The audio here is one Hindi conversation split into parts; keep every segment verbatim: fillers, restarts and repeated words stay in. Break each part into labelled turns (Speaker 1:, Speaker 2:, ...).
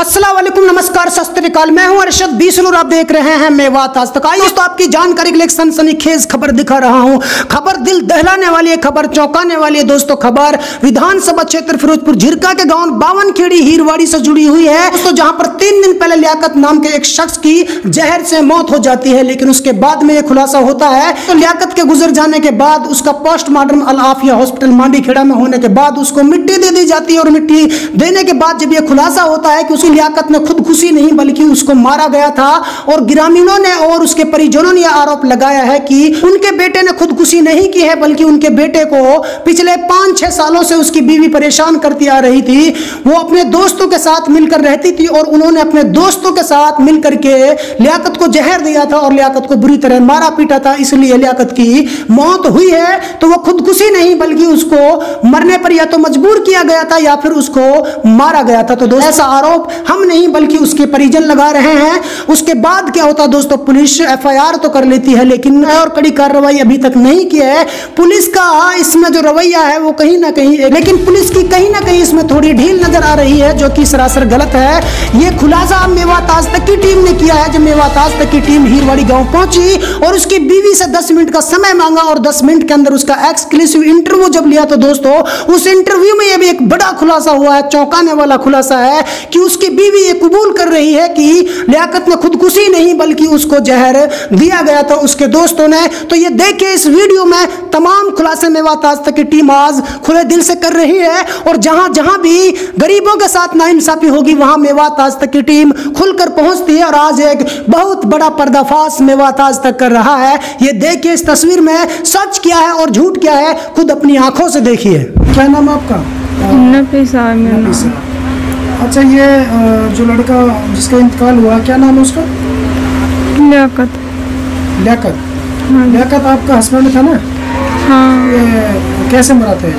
Speaker 1: अस्सलाम वालेकुम, नमस्कार, सत श्री अकाल। मैं हूं अरशद बीसनूर, आप देख रहे हैं मेवात आज तक। आइए दोस्तों, आपकी जानकारी के लिए एक सनसनीखेज खबर दिखा रहा हूं। खबर दिल दहलाने वाली है, खबर चौंकाने वाली है दोस्तों। खबर विधानसभा क्षेत्र फिरोजपुर झिरका के गांव बावनखेड़ी हीरवाड़ी से जुड़ी हुई है दोस्तों, जहां पर तीन दिन पहले लियाकत नाम के एक शख्स की जहर से मौत हो जाती है, लेकिन उसके बाद में यह खुलासा होता है तो लियाकत के गुजर जाने के बाद उसका पोस्टमार्टम अल आफिया हॉस्पिटल मांडीखेड़ा में होने के बाद उसको मिट्टी दे दी जाती है, और मिट्टी देने के बाद जब यह खुलासा होता है कि लियाकत ने खुदकुशी नहीं बल्कि उसको मारा गया था, और ग्रामीणों ने और उसके परिजनों ने यह आरोप लगाया है कि उनके बेटे ने खुदकुशी नहीं की है, बल्कि उनके बेटे को पिछले पांच छह सालों से उसकी बीवी परेशान करती आ रही थी। वो अपने दोस्तों के साथ मिलकर रहती थी और उन्होंने अपने दोस्तों के साथ मिलकर के लियाकत को जहर दिया था और लियाकत को बुरी तरह मारा पीटा था, इसलिए लियाकत की मौत हुई है। तो वो खुदकुशी नहीं बल्कि उसको मरने पर या तो मजबूर किया गया था या फिर उसको मारा गया था। तो दोस्तों, ऐसा आरोप हम नहीं बल्कि उसके परिजन लगा रहे हैं। उसके बाद क्या होता दोस्तों, पुलिस एफ आई आर तो कर लेती है, लेकिन और कड़ी कार्रवाई अभी तक नहीं की है। पुलिस का इसमें जो रवैया है वो कहीं ना कहीं, लेकिन पुलिस की कहीं ना कहीं इसमें थोड़ी ढील नजर आ रही है, जो कि सरासर गलत है। ये खुलासा मेवात आज तक की टीम ने किया है। जब मेवात आज तक की टीम हीरवाड़ी गांव पहुंची और उसकी बीवी से दस मिनट का समय मांगा और दस मिनट के अंदर उसका एक्सक्लूसिव इंटरव्यू जब लिया तो दोस्तों, उस इंटरव्यू में यह भी एक बड़ा खुलासा हुआ है, चौंकाने वाला खुलासा है कि उसकी बीवी ये कबूल कर रही है कि लियाकत ने खुदकुशी नहीं बल्कि उसको जहर दिया गया था उसके दोस्तों ने। तो ये देखिए, इस वीडियो में तमाम खुलासे मेवात आज तक की टीम आज खुले दिल से कर रही है, और जहां जहां भी गरीबों के साथ नाइंसाफी होगी वहां मेवात आज तक की टीम खुलकर पहुंचती है, और आज एक बहुत बड़ा पर्दाफाश मेवात आज तक कर रहा है। ये देखिए, इस तस्वीर में सच क्या है और झूठ क्या है, खुद अपनी आंखों से देखिए। क्या नाम है आपका?
Speaker 2: नफीसा।
Speaker 1: अच्छा, ये जो लड़का जिसका इंतकाल हुआ, क्या नाम है उसका?
Speaker 2: लियाकत।
Speaker 1: लियाकत?
Speaker 2: हाँ।
Speaker 1: लियाकत आपका हस्बैंड था ना?
Speaker 2: हाँ।
Speaker 1: ये कैसे मरा था?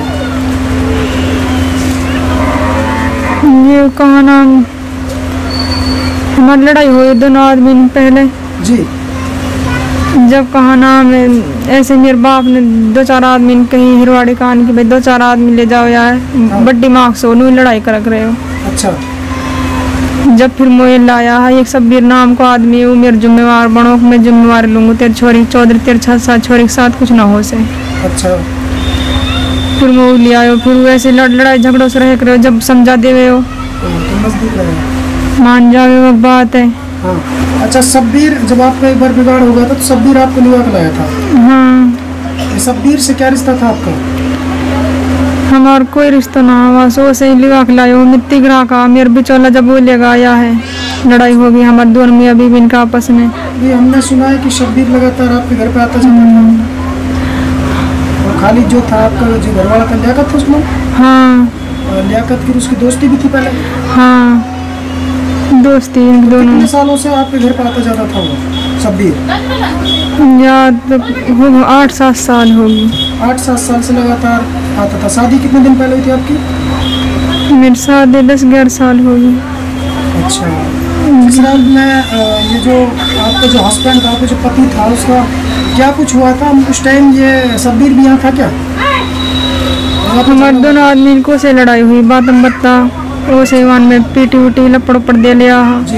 Speaker 2: ये कहा नाम, हमारी लड़ाई हुई दोनों आदमी ने पहले
Speaker 1: जी।
Speaker 2: जब कहा नाम ऐसे मेरे बाप ने दो चार आदमी ने कहीं हिरवाड़ी कान की भाई दो चार आदमी ले जाओ यार,
Speaker 1: हाँ।
Speaker 2: बड्डी मार्क्स हो नू लड़ाई कर रहे हो।
Speaker 1: अच्छा।
Speaker 2: जब फिर मोए लाया है एक शब्बीर नाम को आदमी, वो मेरे जिम्मेवार बनो, मैं जिम्मेवार लूंगा, तेरे छोरी चौधरी तेरे छह सात छोरी के साथ कुछ ना हो से।
Speaker 1: अच्छा।
Speaker 2: फिर वो ले आयो, फिर वैसे लड़ लड़ाई झगड़ों से रह कर जब समझा देवे हो मान जावे वो बात है।
Speaker 1: हाँ। अच्छा, शब्बीर जब आपका एक बार बिगाड़ हो गया था तो शब्बीर आपको लिवा के लाया था?
Speaker 2: हाँ।
Speaker 1: शब्बीर से क्या रिश्ता था आपका?
Speaker 2: हमारा कोई रिश्ता ना हुआ, सो से ही लिवा के लायो मिट्टी गिरा का मेरे बिचौला जब वो ले आया है, लड़ाई हो गई हमारे दोनों मियाँ बीवी इनका आपस में।
Speaker 1: ये हमने सुना है कि शब्बीर लगातार आपके घर पे आता जाता, और खालिद जो था आपका जो घर वाला था लियाकत था उसमें?
Speaker 2: हाँ।
Speaker 1: लियाकत की उसकी दोस्ती भी थी पहले?
Speaker 2: हाँ, दोस्ती दोनों।
Speaker 1: कितने सालों से आपके घर पे आता जाता था वो शब्बीर?
Speaker 2: याद हो आठ सात साल होगी।
Speaker 1: आठ सात साल से लगातार आता था। शादी कितने दिन पहले हुई थी आपकी?
Speaker 2: मेरी शादी दस ग्यारह साल होगी।
Speaker 1: अच्छा। इसराइल में ये जो आपका जो हस्बैंड था, आपका जो पति था, उसका क्या कुछ हुआ था उस टाइम? ये शब्बीर भी यहाँ था क्या?
Speaker 2: हमारे दोनों आदमी को से लड़ाई हुई, बातम बत्ता वो सेवान में पीटी उटी लपड़ पड़ दे लिया जी।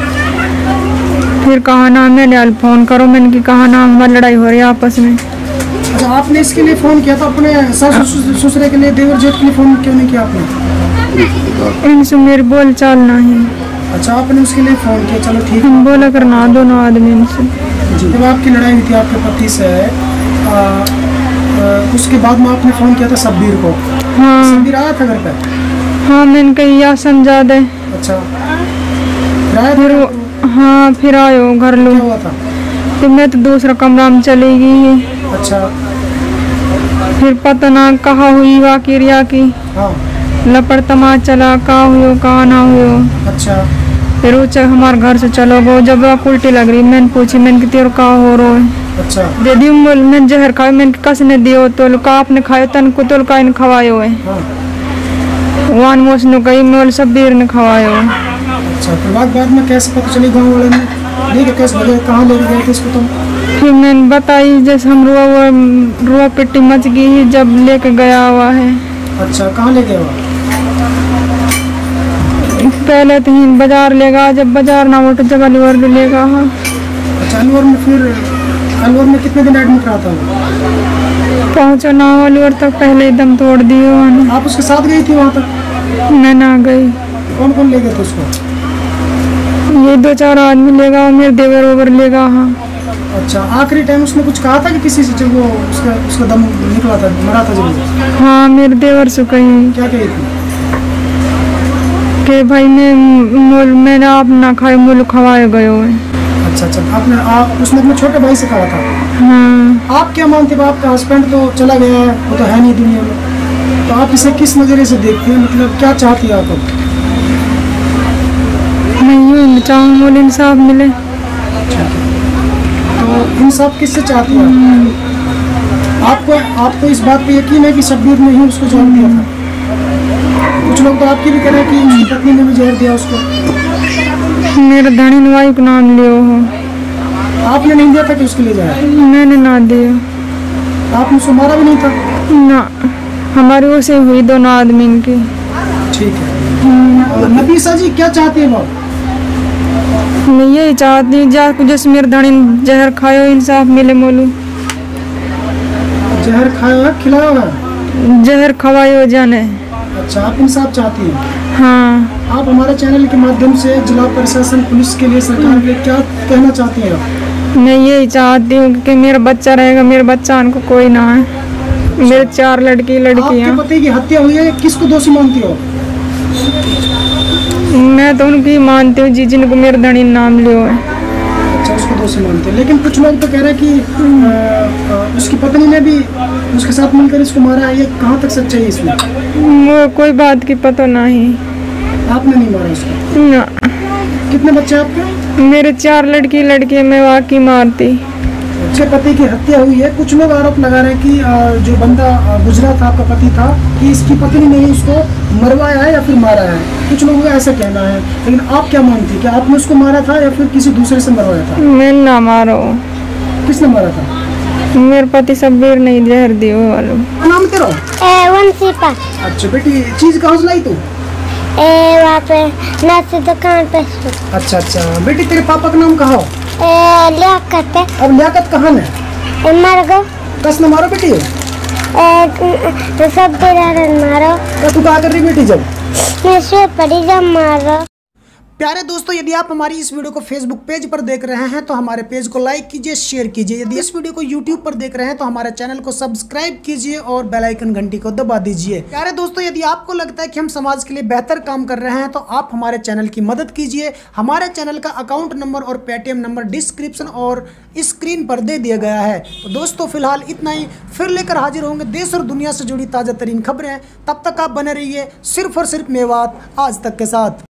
Speaker 2: फिर कहा ना मैंने फोन करो, मैंने की कहा ना हमारी लड़ाई हो रही है आपस में।
Speaker 1: अच्छा, आपने इसके लिए फोन किया था अपने सास ससुरे के लिए, देवर जेठ के लिए फोन क्यों नहीं किया आपने?
Speaker 2: इनसे मेरी बोल चाल नहीं।
Speaker 1: अच्छा, आपने उसके लिए फोन किया, चलो ठीक है।
Speaker 2: हम बोला करना दोनों आदमी इनसे।
Speaker 1: जब आपकी लड़ाई हुई थी आपके पति से, आ, आ, उसके बाद में आपने फोन किया था शब्बीर को?
Speaker 2: हाँ।
Speaker 1: शब्बीर आया था घर पे?
Speaker 2: हाँ, मैंने कही या समझा दे।
Speaker 1: अच्छा।
Speaker 2: फिर हाँ, फिर आयो घर लो।
Speaker 1: क्या हुआ था?
Speaker 2: तो मैं तो दूसरा कमरा में चली गई।
Speaker 1: अच्छा।
Speaker 2: फिर पता ना कहाँ हुई वाकिरिया की।
Speaker 1: हाँ।
Speaker 2: लपड़ तमाच चला, कहाँ हुई कहाँ ना हुई।
Speaker 1: अच्छा।
Speaker 2: फिर वो हमारे घर से चलो गो, जब आप उल्टी लग रही मैंने पूछी, मैंने कि तेरे कहाँ हो रो है?
Speaker 1: अच्छा।
Speaker 2: दे दी मैंने जहर खाए, मैंने कस ने दियो तो का आपने खायो तन को तो का इन खवायो है।
Speaker 1: हाँ।
Speaker 2: वान मोस नु कही मोल शब्बीर ने खवायो।
Speaker 1: अच्छा, तो बाद बाद में कैसे पता चली गांव वाले ने? ठीक है, कैसे भले कहाँ ले गए थे इसको तुम?
Speaker 2: फिर मैंने बताई जैसे हम रुआ वो रुआ पिट्टी मच गई जब लेके गया हुआ है।
Speaker 1: अच्छा, कहाँ ले गया हुआ?
Speaker 2: पहले तो ही बाजार लेगा, जब बाजार ना हो तो जब अलवर लेगा। हाँ
Speaker 1: अच्छा, अलवर में फिर अलवर में कितने दिन एडमिट रहा था वो?
Speaker 2: पहुँचो ना अलवर तक, पहले ही दम तोड़ दिए उन्होंने।
Speaker 1: आप उसके साथ गई थी वहाँ तक?
Speaker 2: मैं ना गई।
Speaker 1: कौन कौन ले गए थे उसको?
Speaker 2: ये दो चार आदमी लेगा और मेरे देवर ओवर लेगा। हाँ।
Speaker 1: अच्छा, आखिरी टाइम उसने कुछ कहा था कि किसी से जब वो उसका उसका दम निकला था, मरा था जब?
Speaker 2: हाँ, मेरे देवर से कही।
Speaker 1: क्या कही थी?
Speaker 2: कि भाई मैं मूल मैंने आप ना खाए, मूल खवाए गए हुए।
Speaker 1: अच्छा अच्छा, आपने आप उसने अपने छोटे भाई से कहा था?
Speaker 2: हाँ।
Speaker 1: आप क्या मानते हो? आपका हस्बैंड तो चला गया है, वो तो है नहीं दुनिया में, तो आप इसे किस नज़रिए से देखते हैं? मतलब क्या चाहती है आप?
Speaker 2: मैं यूँ चाहूँ मूल इंसाफ मिले।
Speaker 1: तो इंसाफ किससे चाहती है आपको? आपको इस बात पे यकीन है कि शब्बीर ने ही उसको जहर दिया था? कुछ लोग तो आपकी भी कह रहे हैं कि उसकी पत्नी ने भी जहर दिया उसको।
Speaker 2: मेरा धनी नवाई को नाम लियो हो।
Speaker 1: आपने नहीं दिया था कि उसके लिए जाए?
Speaker 2: मैंने ना दिया।
Speaker 1: आपने उसको मारा भी नहीं था?
Speaker 2: ना, हमारी वो से हुई दोनों आदमी की।
Speaker 1: ठीक है। नफीसा जी क्या चाहती है?
Speaker 2: मैं यही चाहती हूँ जा जैसे मेरे धनी जहर खायो, इंसाफ मिले। मोलू
Speaker 1: जहर खाया खिलाया है?
Speaker 2: जहर खवायो जाने।
Speaker 1: अच्छा, आप इंसाफ चाहती हैं?
Speaker 2: हाँ।
Speaker 1: आप हमारे चैनल के माध्यम से जिला प्रशासन, पुलिस के लिए, सरकार के लिए क्या कहना चाहती हैं आप?
Speaker 2: मैं यही चाहती हूँ कि मेरा बच्चा रहेगा, मेरे बच्चा को कोई ना है। अच्छा। मेरे चार लड़की लड़कियाँ।
Speaker 1: आपके पति की हत्या हुई है, किसको दोषी मानती हो?
Speaker 2: मैं तो उनकी मानती हूँ जी जिनको मेरे धनी नाम लियो है।
Speaker 1: अच्छा, उसको दोषी मानते हैं, लेकिन कुछ लोग तो कह रहे हैं कि आ, आ, उसकी पत्नी ने भी उसके साथ मिलकर इसको मारा है। ये कहाँ तक सच्चाई है इसमें?
Speaker 2: वो कोई बात की पता नहीं।
Speaker 1: आपने नहीं मारा उसको?
Speaker 2: ना।
Speaker 1: कितने बच्चे आपके?
Speaker 2: मेरे चार लड़की लड़के, मैं वाकई मारती।
Speaker 1: उसके पति की हत्या हुई है। कुछ लोग आरोप लगा रहे हैं कि आ, जो बंदा गुजरा था, आपका पति था, कि इसकी पत्नी ने ही उसको मरवाया है या फिर मारा है। कुछ लोगों का ऐसा कहना है, लेकिन आप क्या मानती हैं? कि आपने उसको मारा था या फिर किसी दूसरे से मरवाया था?
Speaker 2: मैं ना मारो।
Speaker 1: किसने मारा था?
Speaker 2: मेरे पति शब्बीर नहीं जहर दियो वालो।
Speaker 1: नाम तेरा?
Speaker 3: वंशिका।
Speaker 1: अच्छा बेटी, चीज कहाँ से लाई तू?
Speaker 3: ए वहाँ पे नाश्ते दुकान पे।
Speaker 1: अच्छा अच्छा बेटी, तेरे पापा का नाम कहा हो?
Speaker 3: ए लियाकत है।
Speaker 1: अब लियाकत कहाँ है?
Speaker 3: ए मर गो।
Speaker 1: कस न मारो बेटी?
Speaker 3: ए सब बेरारन मारो।
Speaker 1: तो तू क्या कर रही बेटी जब?
Speaker 3: मैं सो पड़ी जब मारो।
Speaker 1: प्यारे दोस्तों, यदि आप हमारी इस वीडियो को फेसबुक पेज पर देख रहे हैं तो हमारे पेज को लाइक कीजिए, शेयर कीजिए। यदि इस वीडियो को यूट्यूब पर देख रहे हैं तो हमारे चैनल को सब्सक्राइब कीजिए और बेल आइकन घंटी को दबा दीजिए। प्यारे दोस्तों, यदि आपको लगता है कि हम समाज के लिए बेहतर काम कर रहे हैं तो आप हमारे चैनल की मदद कीजिए। हमारे चैनल का अकाउंट नंबर और पेटीएम नंबर डिस्क्रिप्शन और स्क्रीन पर दे दिया गया है। तो दोस्तों, फिलहाल इतना ही। फिर लेकर हाजिर होंगे देश और दुनिया से जुड़ी ताज़ा तरीन खबरें। तब तक आप बने रहिए सिर्फ और सिर्फ मेवात आज तक के साथ।